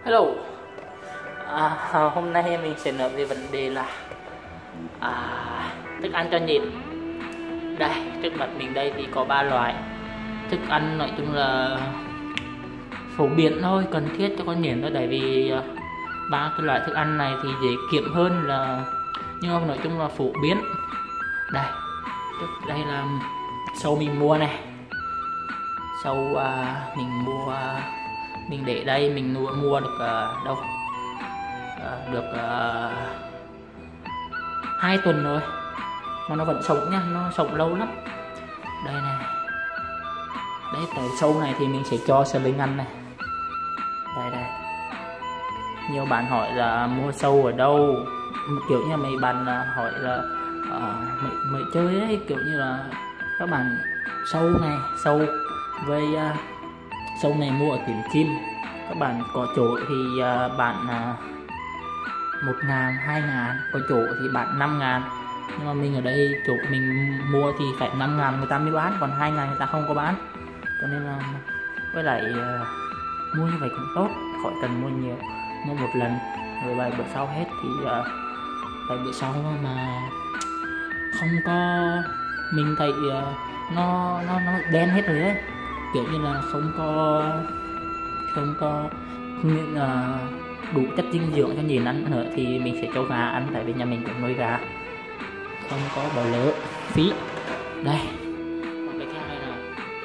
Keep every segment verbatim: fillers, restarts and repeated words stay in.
Hello. À, hôm nay mình sẽ nói về vấn đề là à, thức ăn cho nhện. Đây, trước mặt mình đây thì có ba loại thức ăn, nói chung là phổ biến thôi, cần thiết cho con nhện thôi. Tại vì ba cái loại thức ăn này thì dễ kiếm hơn là, nhưng mà nói chung là phổ biến. Đây, đây là sâu mình mua này. Sâu à, mình mua mình để đây, mình mua mua được uh, đâu uh, được uh, hai tuần rồi mà nó vẫn sống nha, nó sống lâu lắm. Đây này, đấy, cái sâu này thì mình sẽ cho sling ăn này. Đây đây, nhiều bạn hỏi là mua sâu ở đâu, kiểu như mấy bạn hỏi là uh, mới, mới chơi ấy, kiểu như là các bạn sâu này, sâu với uh, sâu này mua ở Tuyển Chim, các bạn có chỗ thì uh, bạn uh, một ngàn, hai ngàn, có chỗ thì bạn năm ngàn, nhưng mà mình ở đây chỗ mình mua thì phải năm ngàn người ta mới bán, còn hai ngàn người ta không có bán, cho nên là với lại uh, mua như vậy cũng tốt, khỏi cần mua nhiều, mua một lần rồi vài bữa sau hết thì uh, vài bữa sau mà không có, mình thấy uh, nó nó nó đen hết rồi đấy, kiểu như là không có không có uh, đủ chất dinh dưỡng cho nhện ăn nữa thì mình sẽ cho gà ăn, tại vì nhà mình cũng nuôi gà, không có bỏ lỡ phí. Đây, cái thứ hai là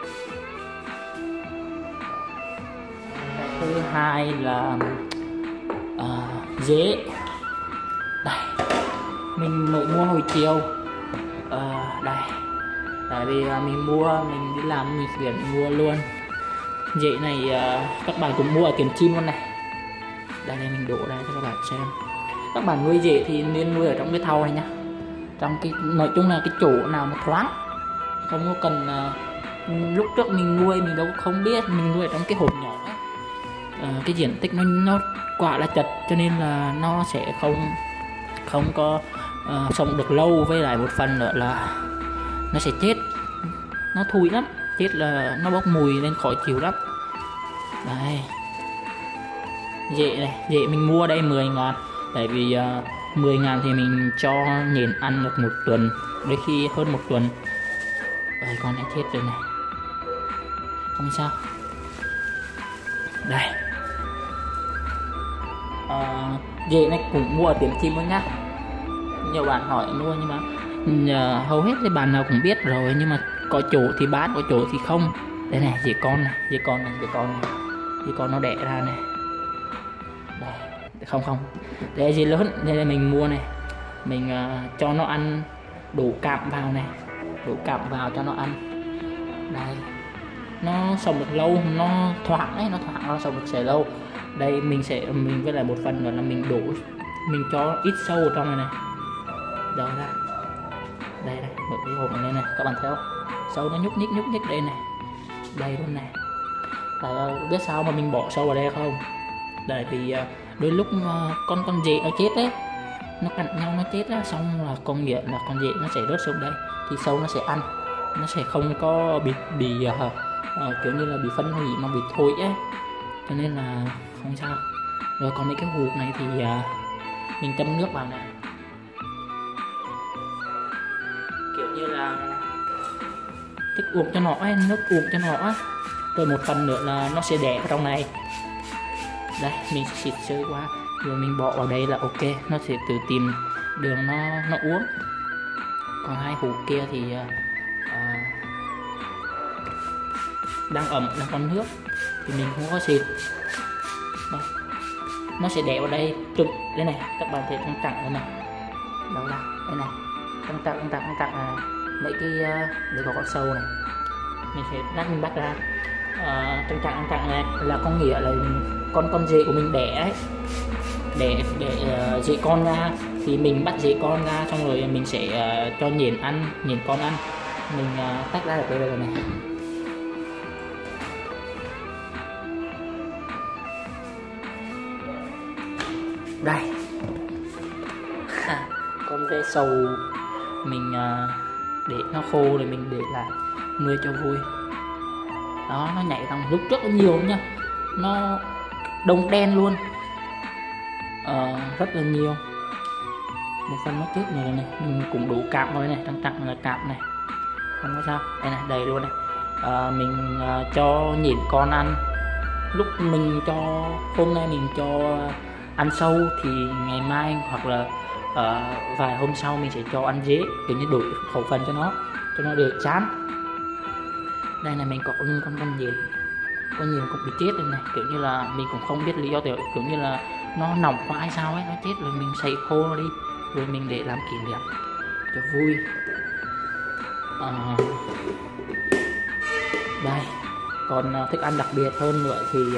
cái thứ hai là uh, dế. Đây, mình mới mua hồi chiều. Uh, đây, tại vì uh, mình mua, mình đi làm mình chuyển mua luôn. Dế này uh, các bạn cũng mua ở Tuyển Chim luôn này. Đây đây, mình đổ ra cho các bạn xem. Các bạn nuôi dế thì nên nuôi ở trong cái thau này nhá, trong cái, nói chung là cái chỗ nào mà thoáng, không có cần uh, lúc trước mình nuôi mình đâu không biết, mình nuôi ở trong cái hộp nhỏ ấy. Uh, cái diện tích nó nó quả là chật, cho nên là nó sẽ không không có uh, sống được lâu, với lại một phần nữa là nó sẽ chết, nó thui lắm, chết là nó bốc mùi lên khỏi chịu lắm. Đây, dễ này, dễ mình mua đây mười ngàn, tại vì uh, mười ngàn thì mình cho nhện ăn được một tuần, đôi khi hơn một tuần. Đây, con đã chết rồi này, không sao. Đây, uh, dễ này cũng mua ở Tuyển Chim luôn nhá, nhiều bạn hỏi mua nhưng mà uh, hầu hết thì bạn nào cũng biết rồi, nhưng mà có chỗ thì bán, có chỗ thì không. Đây này, dễ con này, dễ con này, dễ con này, dễ con nó đẻ ra này. Đây, không không, đây là dễ lớn, đây là mình mua này, mình uh, cho nó ăn đủ cạm vào này, đủ cạm vào cho nó ăn. Đây, nó sống được lâu, nó thoáng ấy, nó thoáng, nó sống được sẽ lâu. Đây mình sẽ, mình với lại một phần nữa là mình đổ, mình cho ít sâu ở trong này này. Đó ra, đây này, mở cái hộp này lên này, các bạn thấy không? Sâu nó nhúc nhích nhúc nhích đây này, đây luôn này. Tại biết sao mà mình bỏ sâu vào đây không? Tại vì đôi lúc con con dế nó chết đấy, nó cắn nhau nó chết á, xong là con nghĩa là con dế nó sẽ rớt xuống đây thì sâu nó sẽ ăn, nó sẽ không có bị bị uh, uh, kiểu như là bị phân hủy mà bị thối ấy, cho nên là không sao. Rồi còn mấy cái hộp này thì uh, mình châm nước vào này, kiểu như là thích uống cho nó ấy, nước uống cho nó ấy. Rồi một phần nữa là nó sẽ đẻ ở trong này. Đây, mình sẽ xịt sơ qua rồi mình bỏ vào đây là ok, nó sẽ tự tìm đường nó nó uống. Còn hai hũ kia thì uh, đang ẩm, đang còn nước thì mình không có xịt. Đây, nó sẽ đẻ vào đây trực đây này, các bạn thấy trắng trắng đây này, đâu là đây này, trắng trắng trắng trắng trắng này, mấy cái uh, để có con sâu này, mình sẽ lát mình bắt ra. Uh, trắng trắng trắng này là con nghĩa là con con dế của mình đẻ ấy, để để uh, dế con ra thì mình bắt dế con ra, xong rồi mình sẽ uh, cho nhện ăn, nhện con ăn, mình uh, tách ra được đây rồi này. Đây, con dế sầu mình uh, để nó khô rồi mình để lại nuôi cho vui. Đó, nó nhảy trong lúc trước nó nhiều nha, nó đông đen luôn, uh, rất là nhiều. Một phần nó chết này này, mình cũng đủ cạp rồi này, đang tặng là cạp này, không có sao. Đây này, đầy luôn này. Uh, mình uh, cho nhịn con ăn. Lúc mình cho hôm nay mình cho ăn sâu thì ngày mai hoặc là uh, vài hôm sau mình sẽ cho ăn dế, kiểu như đổi khẩu phần cho nó cho nó được chán. Đây này, mình có con con con nhện, con nhện cũng bị chết đây này, kiểu như là mình cũng không biết lý do, kiểu, kiểu như là nó nóng quá hay sao ấy, nó chết rồi mình sấy khô nó đi rồi mình để làm kỷ niệm cho vui. Uh, đây còn uh, thức ăn đặc biệt hơn nữa thì uh,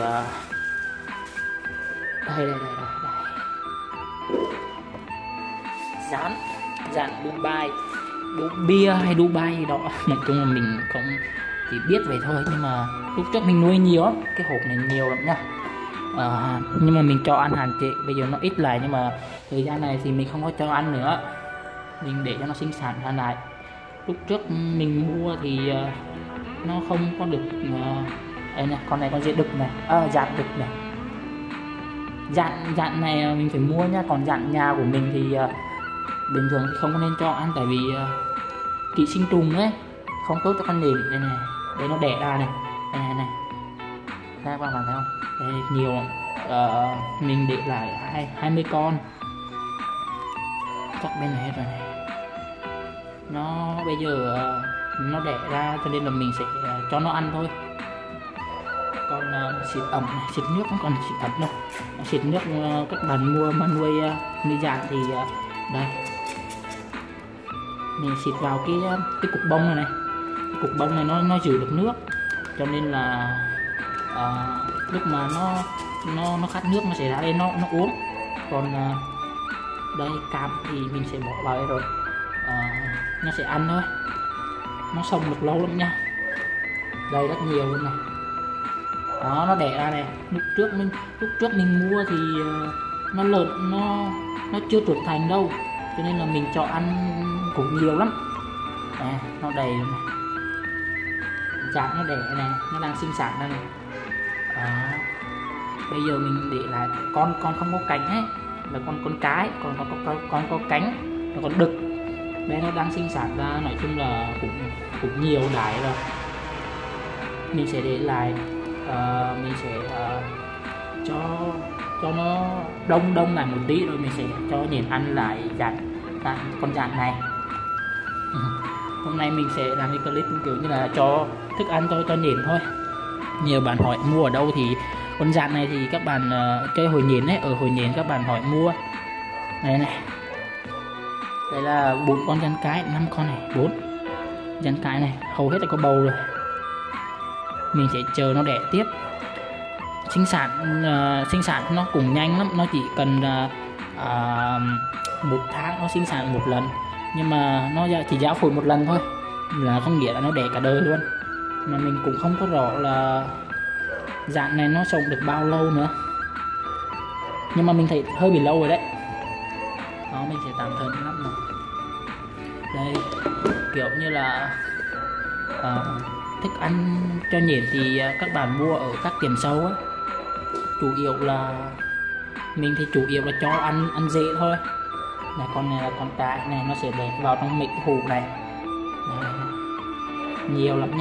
đây đây đây đây, đây. Rán rán Dubai, đu bia hay Dubai đó, nói chung là mình không chỉ biết vậy thôi, nhưng mà lúc trước mình nuôi nhiều lắm, cái hộp này nhiều lắm nha. À, nhưng mà mình cho ăn hạn chế, bây giờ nó ít lại, nhưng mà thời gian này thì mình không có cho ăn nữa, mình để cho nó sinh sản ra lại. Lúc trước mình mua thì uh, nó không có được uh, đây này, con này con dễ đực này, à, dạn đực này, dạn dạn này mình phải mua nhá, còn dạn nhà của mình thì uh, bình thường thì không nên cho ăn, tại vì uh, ký sinh trùng ấy không tốt cho con nhện. Đây này, đây nó đẻ ra này, đây này này, các bạn thấy không, đây nhiều lắm. Uh, mình để lại hai hai mươi con, chắc bên này hết rồi này. Nó bây giờ uh, nó đẻ ra cho nên là mình sẽ uh, cho nó ăn thôi. Còn uh, xịt ẩm này, xịt nước không còn xịt ẩm đâu, xịt nước uh, các bạn mua mà nuôi uh, nuôi dạn thì uh, đây mình xịt vào cái uh, cái cục bông này này, cái cục bông này nó nó giữ được nước, cho nên là uh, lúc mà nó nó nó khát nước nó sẽ ra đây nó nó uống. Còn uh, đây cam thì mình sẽ bỏ vào đây rồi, uh, nó sẽ ăn thôi, nó sống được lâu lắm nha. Đây rất nhiều luôn này, đó nó đẻ ra này. Lúc trước mình lúc trước mình mua thì uh, nó lớn, nó nó chưa trưởng thành đâu, cho nên là mình cho ăn cũng nhiều lắm. À, nó đầy rồi này, dạn nó đẻ này, nó đang sinh sản đây này. Đó. Bây giờ mình để lại con con không có cánh ấy, là con con cái, còn con con con, con có cánh, nó còn đực. Đây nó đang sinh sản ra, nói chung là cũng cũng nhiều đái rồi. Mình sẽ để lại, uh, mình sẽ uh, cho cho nó đông đông lại một tí rồi mình sẽ cho nhện ăn lại dạn, dạn con dạn này. Hôm nay mình sẽ làm cái clip kiểu như là cho thức ăn cho cho nhện thôi. Nhiều bạn hỏi mua ở đâu thì con dạn này thì các bạn uh, chơi hồi nhện ấy, ở hồi nhện các bạn hỏi mua. Đây này, đây là bốn con dàn cái, năm con này, bốn dàn cái này, hầu hết là có bầu rồi. Mình sẽ chờ nó đẻ tiếp. Sinh sản uh, sinh sản nó cũng nhanh lắm, nó chỉ cần uh, uh, một tháng nó sinh sản một lần, nhưng mà nó chỉ giao phối một lần thôi, là không nghĩa là nó đẻ cả đời luôn. Mà mình cũng không có rõ là dạn này nó sống được bao lâu nữa, nhưng mà mình thấy hơi bị lâu rồi đấy. Đó, mình sẽ tạm thời lắm rồi. Đây kiểu như là uh, thức ăn cho nhện thì uh, các bạn mua ở các tiệm sâu á, chủ yếu là mình thì chủ yếu là cho ăn ăn dễ thôi. Này, con này là con cái này, nó sẽ để vào trong mấy cái hũ này. Đây, nhiều lắm nhá.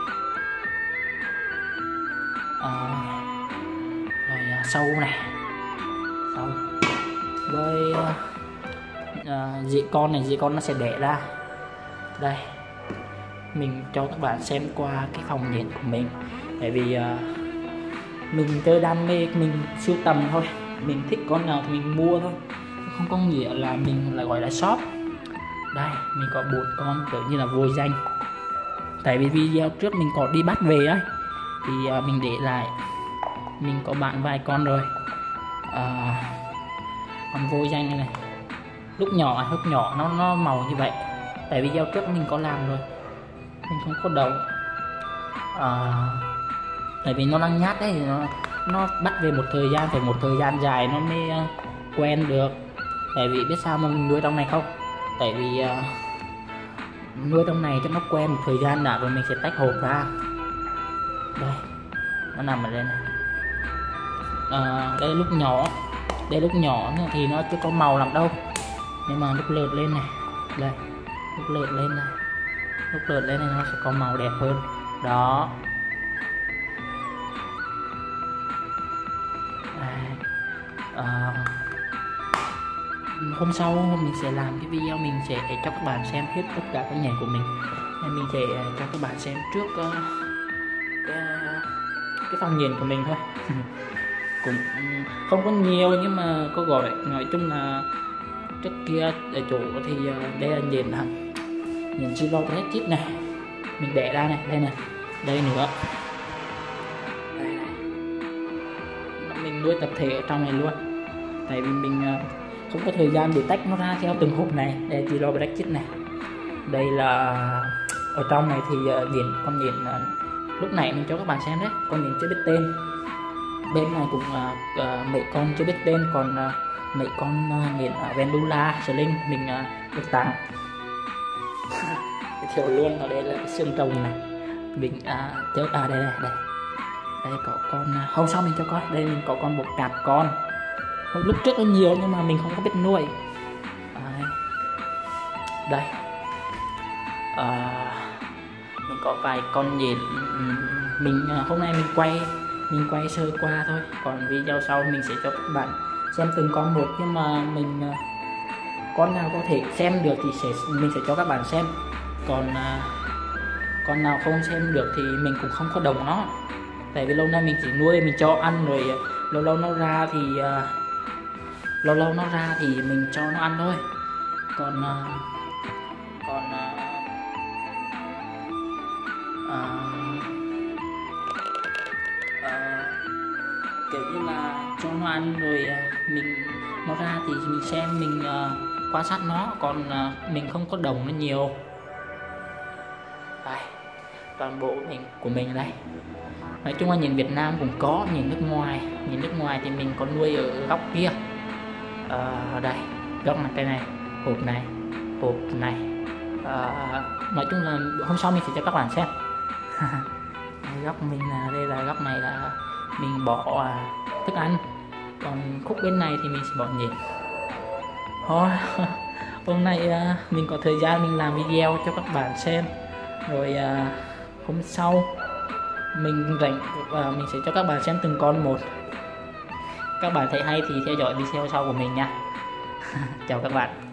À, rồi à, sâu này, sâu với à, dĩ con này, dĩ con nó sẽ đẻ ra. Đây mình cho các bạn xem qua cái phòng nhện của mình, tại vì à, mình chơi đam mê, mình sưu tầm thôi, mình thích con nào thì mình mua thôi, không có nghĩa là mình là gọi là shop. Đây mình có bốn con kiểu như là vô danh, tại vì video trước mình có đi bắt về ấy thì uh, mình để lại, mình có bạn vài con rồi. Uh, con vô danh này, này lúc nhỏ lúc nhỏ nó nó màu như vậy, tại vì video trước mình có làm rồi, mình không có đậu. Uh, tại vì nó đang nhát đấy, nó nó bắt về một thời gian, phải một thời gian dài nó mới uh, quen được. Tại vì biết sao mà mình nuôi trong này không, tại vì uh, nuôi trong này cho nó quen một thời gian đã rồi mình sẽ tách hộp ra. Đây nó nằm ở đây này. À, đây lúc nhỏ Đây lúc nhỏ thì nó chưa có màu lắm đâu, nhưng mà lúc lượt lên này, đây lúc lượt lên này, lúc lượt lên này nó sẽ có màu đẹp hơn đó. À, hôm sau mình sẽ làm cái video, mình sẽ cho các bạn xem hết tất cả các nhạc của mình. Nên mình sẽ cho các bạn xem trước uh, cái, cái phòng nhìn của mình thôi. Cũng không có nhiều nhưng mà có gọi nói chung là trước kia ở chỗ thì uh, đây là nhìn hẳn nhìn Zero Black Chip này, mình để ra này, đây này, đây nữa, đây này. Mình nuôi tập thể ở trong này luôn, tại vì mình uh, không có thời gian để tách nó ra theo từng hộp này. Đây Zero Black Chip này, đây là ở trong này thì uh, nhìn con nhìn uh, lúc nãy mình cho các bạn xem đấy, con nhìn chưa biết tên. Bên này cũng uh, uh, mấy con chưa biết tên, còn uh, mấy con uh, nhìn uh, Vendula, Sling mình uh, được tặng. Thiểu luôn ở đây là cái xương rồng này, mình uh, chớp à đây này, đây đây có con uh, hôm sau mình cho coi, đây mình có con một cặp con, lúc trước nó nhiều nhưng mà mình không có biết nuôi. À, đây à, mình có vài con nhện, mình hôm nay mình quay mình quay sơ qua thôi, còn video sau mình sẽ cho các bạn xem từng con một, nhưng mà mình con nào có thể xem được thì sẽ mình sẽ cho các bạn xem, còn con nào không xem được thì mình cũng không có đồng nó, tại vì lâu nay mình chỉ nuôi mình cho ăn rồi lâu lâu nó ra thì lâu lâu nó ra thì mình cho nó ăn thôi. Còn uh, còn uh, uh, uh, kiểu như là cho nó ăn rồi uh, mình nó ra thì mình xem, mình uh, quan sát nó, còn uh, mình không có đồng nó nhiều. Đây toàn bộ mình của mình đây, nói chung là nhìn Việt Nam cũng có, nhìn nước ngoài nhìn nước ngoài thì mình có nuôi ở góc kia. Ở uh, đây góc mặt đây này, hộp này, hộp này, uh, nói chung là hôm sau mình sẽ cho các bạn xem. Góc mình là đây, là góc này là mình bỏ uh, thức ăn, còn khúc bên này thì mình sẽ bỏ nhện thôi. Hôm nay uh, mình có thời gian mình làm video cho các bạn xem, rồi uh, hôm sau mình rảnh và uh, mình sẽ cho các bạn xem từng con một. Các bạn thấy hay thì theo dõi video sau của mình nha. Chào các bạn.